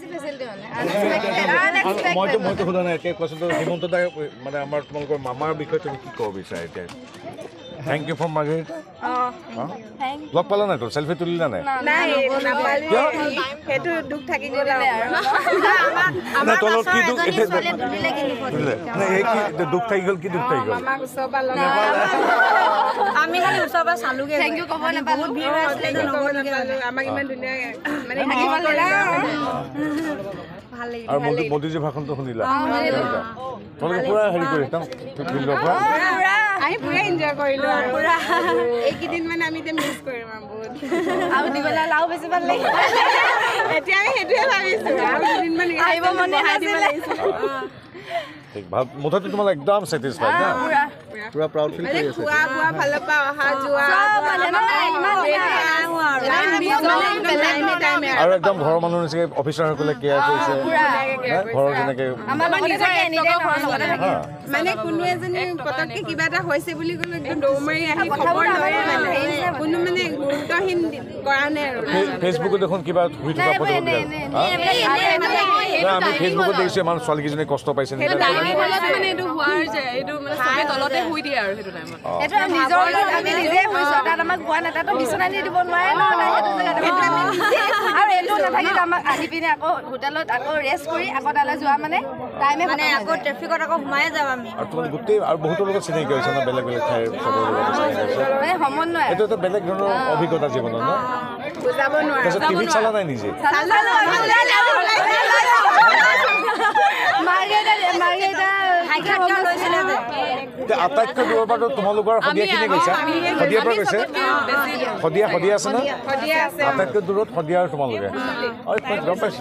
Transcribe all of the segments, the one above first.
facility মানে unexpected মইতো সোধা নাই এতিয়া কোৱাচোন হিমন্ত দাই মানে আমাৰ তোমালোকৰ মামাৰ বিষয়ে তুমি কি ক'ব বিচাৰা এতিয়া থ্যাংক ইউ ফৰ মাৰ্গাৰেটা লগ পালা নাই তো সেলফি তুলিলা নাই সেইটো দুখ থাকি গ'ল আমাৰ তলত কি দুখ দুখ থাকি গ'ল কি দুখ থাকি গ'ল আমাক ওচৰৰ পৰা আমি খালি ওচৰৰ পৰা চালোগে থ্যাংক ইউ ক'ব নাপালো আমাক ইমান ধুনীয়া মানে ভাল লাগিল আৰু মোদীজীৰ ভাষণটো শুনিলা তোমালোকে পুৰা হেৰি কৰি একদম ফিল্ডৰ পৰা আমি পুৰা এনজয় কৰিলো আৰু পুৰা এইকেইদিন মানে আমি এতিয়া মিছ কৰিম বহুত আৰু দিবলৈ লাও বেছি ভাল লাগিল এতিয়া আমি সেইটোৱে ভাবিছো আৰু দুদিনমান আহিব মনে আছিলে ঠিক ভাল মুঠতে তোমালোক একদম ছেটিছফাইড না পুৰা প্ৰাউড ফিল কৰি আছে খোৱা বোৱা ফালৰ পৰা অহা যোৱা আৰু একদম ঘৰৰ মানুহ নিচিনা অফিচাৰসকলে কেয়াৰ কৰিছে ঘৰৰ যেনেকে মানে কোনো এজনী পতককে কিবা এটা হৈছে বুলি ক'লে একদম দৌৰ মাৰি আহি খবৰ লয় মানে কোনো মানে গুৰুত্বহীন কৰা নাই আৰু ফেচবুকত দেখোন কিবা শুই থকা ফটো আমি ফেচবুকত দেখিছোঁ ইমান ছোৱালীকেইজনী কষ্ট পাইছে আমাক কোৱা নাই তাতো বিচনা নি দিব নোৱাৰে আৰু এইটো নাথাকিলে আমাক আহি পিনে আকৌ হোটেলত আকৌ ৰেষ্ট কৰি আকৌ তালৈ যোৱা মানে টাইমে মানে আকৌ ট্ৰেফিকত আকৌ সোমাই যাওঁ আমি আৰু তোমালোক গোটেই আৰু বহুতৰ লগত চিনাকি হৈছে ন বেলেগ বেলেগ ঠাইৰ চবৰ লগত চিনাকি হৈছে সমন্বয় এইটো এটা বেলেগ ধৰণৰ অভিজ্ঞতা জীৱনত ন বুজাব নোৱাৰে তাৰপিছত টিভিত চালা নাই নিজে আটাইতকৈ দূৰৰ পৰা তোমালোকৰ সদিয়াখিনি গৈছা সদিয়াৰ পৰা গৈছে সদিয়া আছে ন আটাইতকৈ দূৰত সদিয়া আৰু তোমালোকে গম পাইছো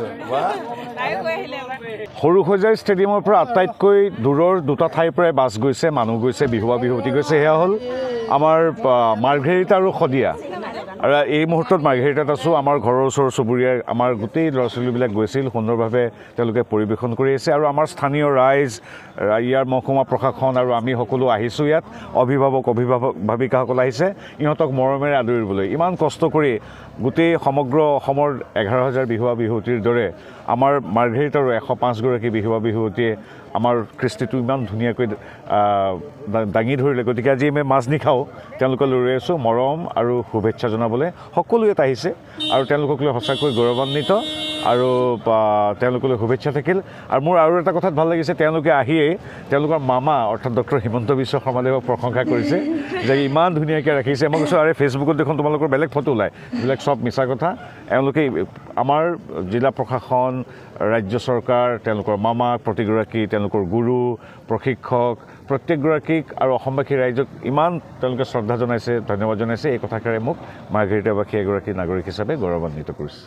সৰুসজাই ষ্টেডিয়ামৰ পৰা আটাইতকৈ দূৰৰ দুটা ঠাইৰ পৰাই বাছ গৈছে মানুহ গৈছে বিহুৱা বিহুৱতী গৈছে সেয়া হ'ল আমাৰ মাৰ্ঘেৰিটা আৰু সদিয়া আৰু এই মুহূৰ্তত মাৰ্ঘেৰিটাত আছোঁ আমাৰ ঘৰৰ ওচৰ চুবুৰীয়া আমাৰ গোটেই ল'ৰা ছোৱালীবিলাক গৈছিল সুন্দৰভাৱে তেওঁলোকে পৰিৱেশন কৰি আছে আৰু আমাৰ স্থানীয় ৰাইজ ইয়াৰ মহকুমা প্ৰশাসন আৰু আমি সকলো আহিছোঁ ইয়াত অভিভাৱিকাসকল আহিছে ইহঁতক মৰমেৰে আদৰিবলৈ ইমান কষ্ট কৰি গোটেই সমগ্ৰ অসমৰ 11,000 বিহুৱা বিহুৱতীৰ দৰে আমাৰ মাৰ্ঘেৰিটাৰো 105গৰাকী বিহুৱা বিহুৱতীয়ে আমাৰ কৃষ্টিটো ইমান ধুনীয়াকৈ দাঙি ধৰিলে গতিকে আজি আমি মাছ নিখাওঁ তেওঁলোকলৈ ৰৈ আছোঁ মৰম আৰু শুভেচ্ছা জনাবলৈ সকলো ইয়াত আহিছে আৰু তেওঁলোকক লৈ সঁচাকৈ গৌৰৱান্বিত আৰু তেওঁলোকলৈ শুভেচ্ছা থাকিল আৰু মোৰ আৰু এটা কথাত ভাল লাগিছে তেওঁলোকে আহিয়েই তেওঁলোকৰ মামা অৰ্থাৎ ডক্টৰ হিমন্ত বিশ্ব শৰ্মাদেৱক প্ৰশংসা কৰিছে যে ইমান ধুনীয়াকৈ ৰাখিছে মই কৈছোঁ আৰে ফেচবুকত দেখোন তোমালোকৰ বেলেগ ফটো ওলায় এইবিলাক চব মিছা কথা এওঁলোকে আমাৰ জিলা প্ৰশাসন ৰাজ্য চৰকাৰ তেওঁলোকৰ মামা প্ৰতিগৰাকী তেওঁলোকৰ গুৰু প্ৰশিক্ষক প্ৰত্যেকগৰাকীক আৰু অসমবাসী ৰাইজক ইমান তেওঁলোকে শ্ৰদ্ধা জনাইছে ধন্যবাদ জনাইছে এই কথাষাৰে মোক মাৰ্ঘেৰিটাবাসী এগৰাকী নাগৰিক হিচাপে গৌৰৱান্বিত কৰিছে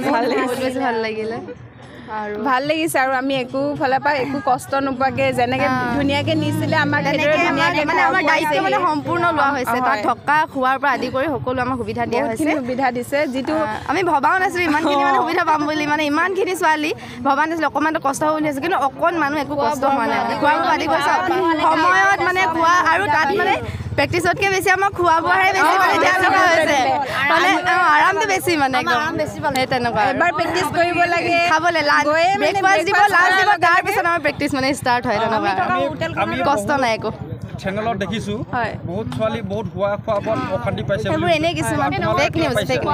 ভাল লাগিছে আৰু আমি একো ফালৰ পৰা একো কষ্ট নোপোৱাকে যেনেকে ধুনীয়াকে নিছিলে আমাক মানে আমাৰ দায়িত্ব মানে সম্পূৰ্ণ লোৱা হৈছে তাত থকা খোৱাৰ পৰা আদি কৰি সকলো আমাক সুবিধা দিয়া হৈছে সুবিধা দিছে যিটো আমি ভবাও নাছিলোঁ ইমানখিনি মানে সুবিধা পাম বুলি মানে ইমানখিনি ছোৱালী ভবা নাছিলোঁ অকণমানটো কষ্ট হ'ব বুলি আছে কিন্তু অকণ মানুহ একো কষ্ট হোৱা নাই খোৱা বোৱা আদি কৰি সময়ত মানে খোৱা আৰু তাত মানে প্ৰেক্টিছতকৈ বেছি আমাৰ খোৱা বোৱাহে বেছি তেনেকুৱা হৈছে মানে আৰামটো বেছি মানে একদম সেই তেনেকুৱা এবাৰ প্ৰেক্টিছ কৰিব লাগে খাবলৈ ব্ৰেকফাষ্ট দিব লাঞ্চ দিব তাৰপিছত আমাৰ প্ৰেক্টিছ মানে ষ্টাৰ্ট হয় তেনেকুৱা কষ্ট নাই একো চেনেলত দেখিছোঁ বহুত ছোৱালী বহুত খোৱা বোৱাত অশান্তি পাইছে সেইবোৰ এনেই কিছুমান ফেক নিউজ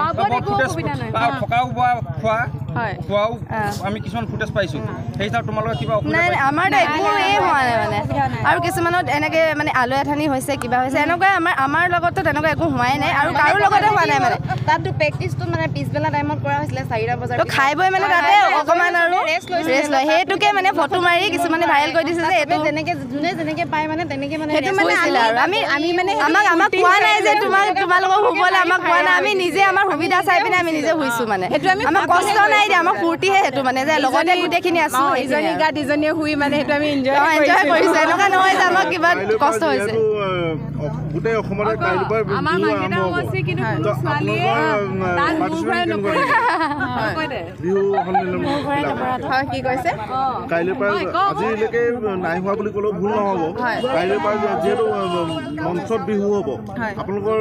থকাও খোৱাও আমি কিছুমান ফুটেজ পাইছোঁ সেই হিচাপত তোমালোকে কিবা নাই আমাৰতো একো হোৱা নাই মানে আৰু কিছুমানত এনেকৈ মানে আলু এঠানি হৈছে কিবা হৈছে এনেকুৱা আমাৰ লগততো তেনেকুৱা একো হোৱাই নাই আৰু কাৰো লগতে হোৱা নাই মানে তাততো প্ৰেক্টিছটো মানে পিছবেলা টাইমত কৰা হৈছিলে 4টা বজাত খাই বৈ মানে তাতে অকণমান আৰু ৰেষ্ট লয় সেইটোকে মানে ফটো মাৰি কিছুমানে ভাইৰেল কৰি দিছে যে এইটো যেনেকৈ যোনে যেনেকৈ পায় মানে তেনেকৈ মানে সেইটো মানে আৰু আমি মানে আমাক কোৱা নাই যে তোমালোকক শুবলৈ আমাক কোৱা নাই আমি নিজে আমাৰ সুবিধা চাই পিনে আমি নিজে শুইছোঁ মানে সেইটো আমি আমাৰ কষ্ট নাই দিয়া আমাৰ ফূৰ্তিহে সেইটো মানে যে লগতে গোটেইখিনি আছোঁ ইজনী গাত ইজনীয়ে শুই মানে সেইটো আমি এনজয় কৰিছোঁ এনেকুৱা নহয় যে আমাক কিবা কষ্ট হৈছে গোটেই অসমতে কাইলৈৰ পৰা কি কৈছে কাইলৈৰ পৰা আজিলৈকে নাই হোৱা বুলি ক'লেও ভুল নহ'ব কাইলৈৰ পৰা যিহেতু মঞ্চত বিহু হ'ব আপোনালোকৰ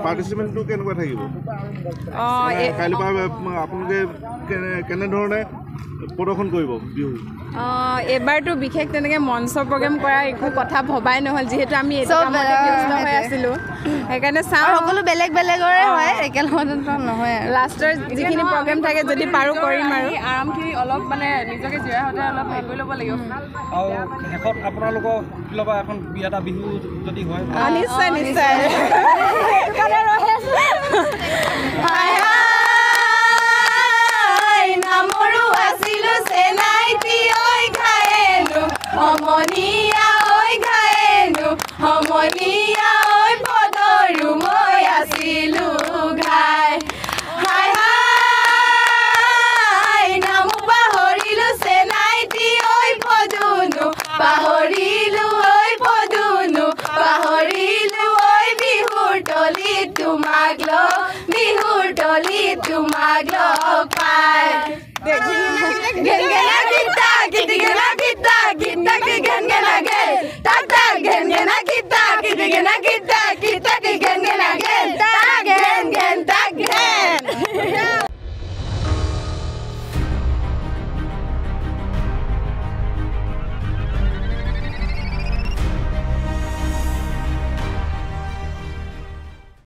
পাৰ্টিচিপেণ্টটো কেনেকুৱা থাকিব কাইলৈৰ পৰা আপোনালোকে কেনেধৰণে প্ৰদৰ্শন কৰিব বিহু এবাৰতো বিশেষ তেনেকৈ মঞ্চ প্ৰগ্ৰেম কৰাৰ একো কথা ভবাই নহ'ল যিহেতু আমি এইটো কামতে ব্যস্ত হৈ আছিলোঁ সেইকাৰণে চাওঁ সকলো বেলেগ বেলেগৰে হয় একেলগতে নহয় আৰু লাষ্টৰ যিখিনি প্ৰগ্ৰেম থাকে যদি পাৰোঁ কৰিম আৰু আৰামখিনি অলপ মানে নিজকে জিৰাই হওঁতে অলপ হেৰি কৰি ল'ব লাগিব আৰু শেষত আপোনালোকৰ কিবা এখন বিয়া এটা বিহু যদি হয় নিশ্চয় নিশ্চয় নামৰো আছিলো চেনাইতি ঐ ঘায়েনো সমনীয়া ঐ ঘায়েনো সমনীয়া ঐ পদৰো মই আছিলো ঘাই হাই হাই নামো পাহৰিলো চেনাইতি ঐ পদুনো পাহৰিলো ঐ পদুনো পাহৰিলো ঐ বিহুৰ তলিত তোমাক লগ বিহুৰ তলিত তোমাক লগ পাই